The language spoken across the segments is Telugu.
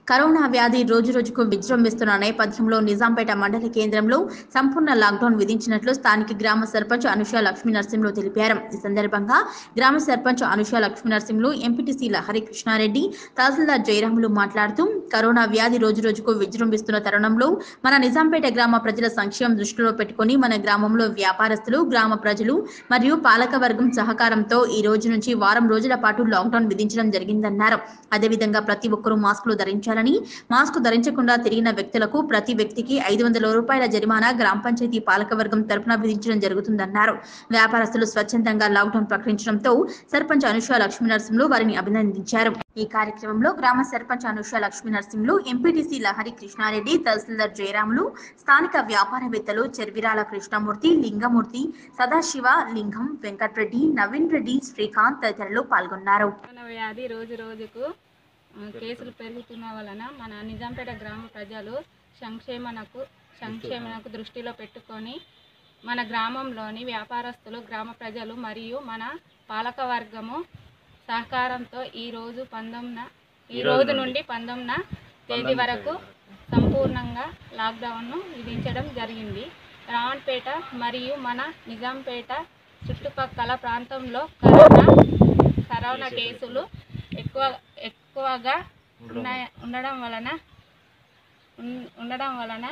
కరోనా వ్యాధి రోజురోజుకు విజృంభిస్తున్న నేపథ్యంలో నిజాంపేట మండల కేంద్రంలో సంపూర్ణ లాక్డౌన్ విధించినట్లు స్థానిక గ్రామ సర్పంచ్ అనుష లక్ష్మీనరసింహులు తెలిపారు. ఈ సందర్భంగా గ్రామ సర్పంచ్ అనుష లక్ష్మీనరసింహులు, ఎంపీటీసీ లహరి కృష్ణారెడ్డి, తహసీల్దార్ జయరాములు మాట్లాడుతూ కరోనా వ్యాధి రోజురోజుకు విజృంభిస్తున్న తరుణంలో మన నిజాంపేట గ్రామ ప్రజల సంక్షేమం దృష్టిలో పెట్టుకుని మన గ్రామంలో వ్యాపారస్తులు, గ్రామ ప్రజలు మరియు పాలకవర్గం సహకారంతో ఈ రోజు నుంచి వారం రోజుల పాటు లాక్డౌన్ విధించడం జరిగిందన్నారు. అదేవిధంగా ప్రతి ఒక్కరూ మాస్కులు ధరించాలని, మాస్క్ ధరించకుండా తిరిగిన వ్యక్తులకు ప్రతి వ్యక్తికి 500 రూపాయల జరిమానా గ్రామ పంచాయతీ పాలకవర్గం తరపున విధించడం జరుగుతుందన్నారు. వ్యాపారస్తులు స్వచ్ఛందంగా లాక్డౌన్ ప్రకటించడంతో సర్పంచ్ అనుష లక్ష్మీనరసింహులు వారిని అభినందించారు. ఈ కార్యక్రమంలో గ్రామ సర్పంచ్ అనుష లక్ష్మీనరసింహులు, ఎంపీటీసీ లహరి కృష్ణారెడ్డి, తహసీల్దార్ జయరాములు, స్థానిక వ్యాపారవేత్తలు చెర్విరాల కృష్ణమూర్తి, లింగమూర్తి, సదాశివ, లింగం, వెంకట్రెడ్డి, నవీన్ రెడ్డి, శ్రీకాంత్ తదితరులు పాల్గొన్నారు. వ్యాధి రోజు రోజుకు కేసులు పెరుగుతున్న వలన మన నిజాంపేట గ్రామ ప్రజలు సంక్షేమనకు దృష్టిలో పెట్టుకొని మన గ్రామంలోని వ్యాపారస్తులు, గ్రామ ప్రజలు మరియు మన పాలక వర్గము సహకారంతో ఈ రోజు నుండి 19వ తేదీ వరకు సంపూర్ణంగా లాక్డౌన్ను విధించడం జరిగింది. రావణపేట మరియు మన నిజాంపేట చుట్టుపక్కల ప్రాంతంలో కరోనా కేసులు ఎక్కువగా ఉండడం వలన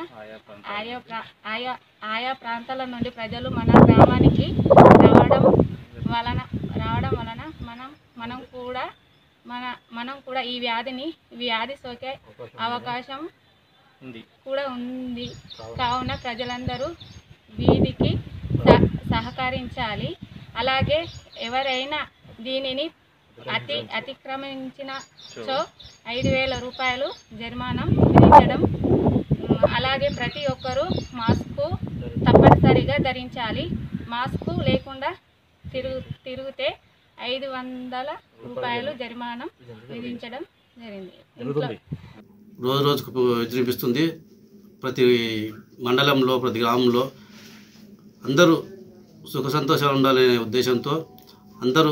ఆయా ప్రాంతాల నుండి ప్రజలు మన గ్రామానికి రావడం వలన మనం కూడా ఈ వ్యాధి సోకే అవకాశం కూడా ఉంది. కావున ప్రజలందరూ వీధికి సహకరించాలి. అలాగే ఎవరైనా దీనిని అతిక్రమించినచో 5,000 రూపాయలు జరిమానా విధించడం. అలాగే ప్రతి ఒక్కరూ మాస్కు తప్పనిసరిగా ధరించాలి. మాస్కు లేకుండా తిరిగితే 500 రూపాయలు జరిమానా విధించడం జరిగింది. రోజుకు విజృంభిస్తుంది. ప్రతి మండలంలో, ప్రతి గ్రామంలో అందరూ సుఖ సంతోషాలు ఉండాలనే ఉద్దేశంతో అందరూ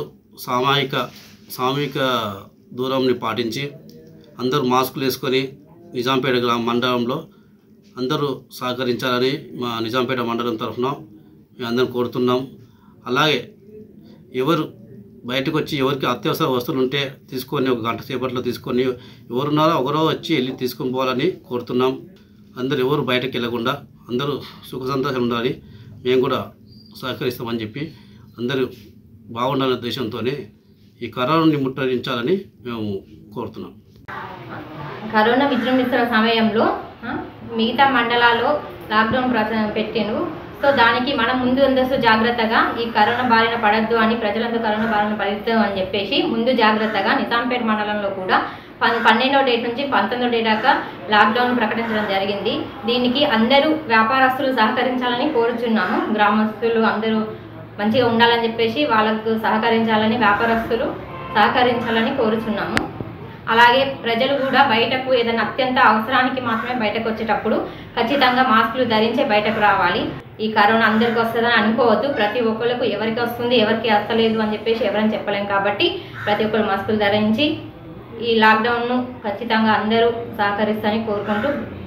సామూహిక దూరంని పాటించి అందరూ మాస్కులు వేసుకొని నిజాంపేట గ్రామ మండలంలో అందరూ సహకరించాలని మా నిజాంపేట మండలం తరఫున మేము అందరం కోరుతున్నాం. అలాగే ఎవరు బయటకు వచ్చి ఎవరికి అత్యవసర వస్తువులు ఉంటే తీసుకొని ఒక గంట సేపట్లో తీసుకొని ఎవరున్నారో ఒకరో వచ్చి వెళ్ళి తీసుకొని పోవాలని కోరుతున్నాం. అందరూ ఎవరు బయటకు వెళ్ళకుండా అందరూ సుఖ సంతోషం ఉండాలి, మేము కూడా సహకరిస్తామని చెప్పి అందరూ బాగుండాలనే ఉద్దేశంతోనే ఈ కరోనాని ముట్టడించాలని మేము కోరుతున్నాం. కరోనా విజృంభిస్తున్న సమయంలో మిగతా మండలాల్లో లాక్డౌన్ పెట్టాను. సో దానికి మనం ముందు జాగ్రత్తగా ఈ కరోనా బారిన పడద్దు అని, ప్రజలందరూ కరోనా బారిన పడద్దు అని చెప్పేసి ముందు జాగ్రత్తగా నిజాంపేట మండలంలో కూడా 12వ డేట్ నుంచి 19వ డేట్ దాకా లాక్డౌన్ ప్రకటించడం జరిగింది. దీనికి అందరూ వ్యాపారస్తులు సహకరించాలని కోరుచున్నాము. గ్రామస్తులు అందరూ మంచిగా ఉండాలని చెప్పేసి వాళ్ళకు సహకరించాలని, వ్యాపారస్తులు సహకరించాలని కోరుచున్నాము. అలాగే ప్రజలు కూడా బయటకు ఏదైనా అత్యంత అవసరానికి మాత్రమే బయటకు వచ్చేటప్పుడు ఖచ్చితంగా మాస్కులు ధరించే బయటకు రావాలి. ఈ కరోనా అందరికి వస్తుందని అనుకోవద్దు. ప్రతి ఒక్కరికి ఎవరికి వస్తుంది, ఎవరికి వస్తలేదు అని చెప్పేసి ఎవరని చెప్పలేం. కాబట్టి ప్రతి ఒక్కరు మాస్కులు ధరించి ఈ లాక్డౌన్ను ఖచ్చితంగా అందరూ సహకరిస్తారని కోరుకుంటూ